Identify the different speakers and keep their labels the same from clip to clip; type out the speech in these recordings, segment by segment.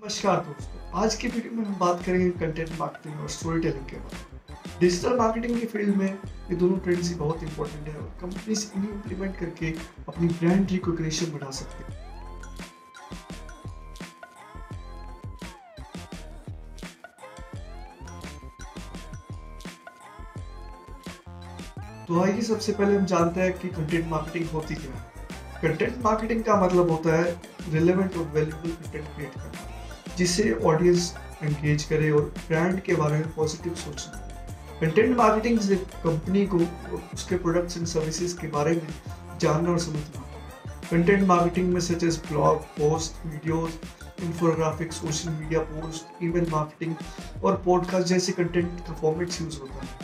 Speaker 1: नमस्कार दोस्तों, आज की वीडियो में हम बात करेंगे कंटेंट मार्केटिंग और स्टोरी टेलिंग के बारे में। डिजिटल मार्केटिंग की फील्ड में ये दोनों ट्रेंड्स ही बहुत इंपॉर्टेंट है और कंपनीज इन्हें इम्प्लीमेंट करके अपनी ब्रांड रिकॉग्निशन बढ़ा सकते हैं। तो आइए सबसे पहले हम जानते हैं कि कंटेंट मार्केटिंग होती क्या है। कंटेंट मार्केटिंग का मतलब होता है रिलेवेंट और वैल्यूएबल कंटेंट क्रिएट करना, जिससे ऑडियंस एंगेज करे और ब्रांड के बारे में पॉजिटिव सोचना। कंटेंट मार्केटिंग से कंपनी को उसके प्रोडक्ट्स एंड सर्विसेज के बारे में जानना और समझना। कंटेंट मार्केटिंग में such as blog post, videos, infographics, social media post, email marketing और पॉडकास्ट जैसे कंटेंट का फॉर्मेट्स यूज होता है।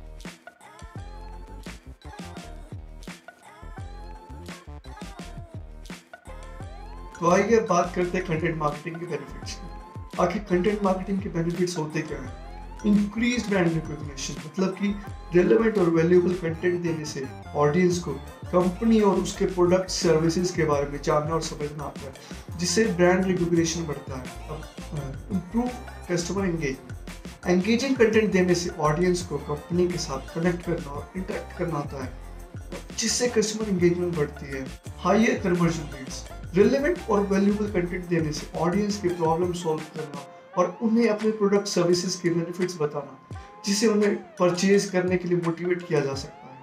Speaker 1: तो आइए अब बात करते हैं कंटेंट मार्केटिंग के बेनिफिट्स की। आखिर कंटेंट मार्केटिंग के बेनिफिट्स होते क्या हैं? इंक्रीज ब्रांड रिकॉग्निशन, मतलब कि रेलेवेंट और वैल्यूएबल कंटेंट देने से ऑडियंस को कंपनी और उसके प्रोडक्ट सर्विसेज के बारे में जानना और समझना आता है, जिससे ब्रांड रिकॉग्निशन बढ़ता है। Improve customer engagement, engaging content देने से ऑडियंस को कंपनी के साथ कनेक्ट करना और इंटरेक्ट करना आता है, जिससे कस्टमर एंगेजमेंट बढ़ती है। हायर कन्वर्जन रेट्स, रिलेवेंट और वैल्यूएबल कंटेंट देने से ऑडियंस की प्रॉब्लम सॉल्व करना और उन्हें अपने प्रोडक्ट सर्विसेज के बेनिफिट्स बताना, जिससे उन्हें परचेज करने के लिए मोटिवेट किया जा सकता है।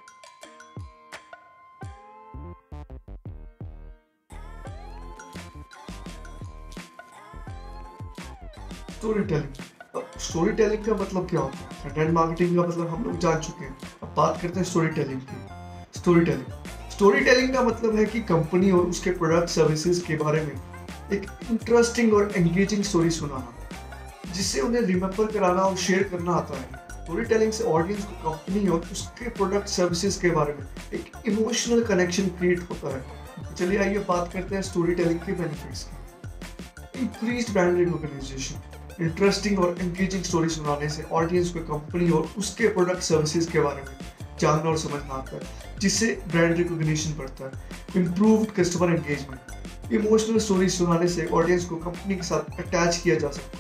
Speaker 1: स्टोरी टेलिंग, स्टोरी टेलिंग का मतलब क्या होता है? कंटेंट मार्केटिंग का मतलब हम लोग जान चुके हैं। अब बात करते हैं स्टोरी टेलिंग की। स्टोरी टेलिंग का मतलब है कि कंपनी और उसके प्रोडक्ट सर्विसेज के बारे में एक इंटरेस्टिंग और एंगेजिंग स्टोरी सुनाना, जिससे उन्हें रिमेम्बर कराना और शेयर करना आता है। स्टोरी टेलिंग से ऑडियंस को कंपनी और उसके प्रोडक्ट सर्विसेज के बारे में एक इमोशनल कनेक्शन क्रिएट होता है। चलिए आइए बात करते हैं स्टोरी टेलिंग के बेनिफिट्स की। इंक्रीज्ड ब्रांड रिकॉग्निशन, इंटरेस्टिंग और एंगेजिंग स्टोरी सुनाने से ऑडियंस को कंपनी और उसके प्रोडक्ट सर्विसेज के बारे में जानना और समझना आता है, जिससे ब्रांड रिकॉग्निशन बढ़ता है। Improved customer engagement, emotional story सुनाने से ऑडियंस को कंपनी के साथ अटैच किया जा सकता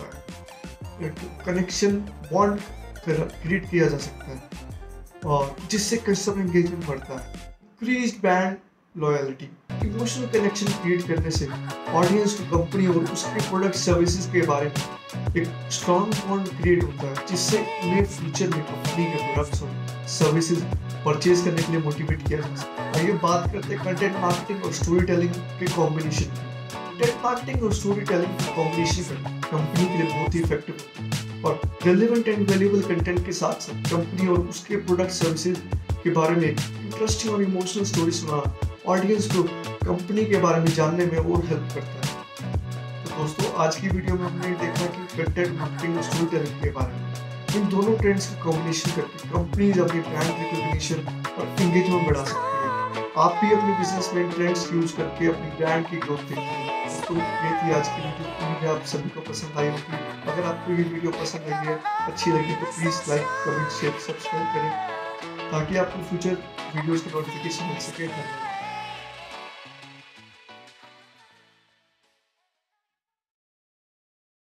Speaker 1: है, कनेक्शन बॉन्ड क्रिएट किया जा सकता है और जिससे कस्टमर एंगेजमेंट बढ़ता है। Increased brand loyalty, emotional connection create करने से ऑडियंस को कंपनी और उसके प्रोडक्ट सर्विसेज के बारे में एक स्ट्रॉन्ग बॉन्ड क्रिएट होता है, जिससे उन्हें फ्यूचर में कंपनी के प्रोडक्ट्स और सर्विसेज परचेज करने के लिए मोटिवेट किया जा सकता है। आइए बात करते हैं कंटेंट मार्केटिंग और स्टोरी टेलिंग के कॉम्बिनेशन की। कंटेंट मार्केटिंग और स्टोरी टेलिंग के कॉम्बिनेशन कंपनी के लिए बहुत ही इफेक्टिव होता है और रेलेवेंट एंड वैल्यूएबल कंटेंट के साथ साथ कंपनी और उसके प्रोडक्ट सर्विसेज के बारे में इंटरेस्टिंग और इमोशनल स्टोरी सुनाना ऑडियंस को कंपनी के बारे में जानने में और हेल्प करता है। तो दोस्तों, आज की वीडियो में हमने देखा कि कंटेंट मार्केटिंग और स्टोरी टेलिंग के बारे में इन दोनों ट्रेंड्स का कॉम्बिनेशन करके कंपनीज अपनी ब्रांड रिकॉग्निशन और एंगेजमेंट बढ़ा सकती है। आप भी अपने बिजनेस में ट्रेंड्स यूज करके अपनी ब्रांड की ग्रोथ देखते हैं। तो ये थी आज की वीडियो, उम्मीद है आप सभी को पसंद आई होगी। अगर आपको ये वीडियो पसंद आई है, अच्छी लगी, तो please like, comment, share, subscribe करें ताकि आपको फ्यूचर वीडियोस की नोटिफिकेशन मिल सके।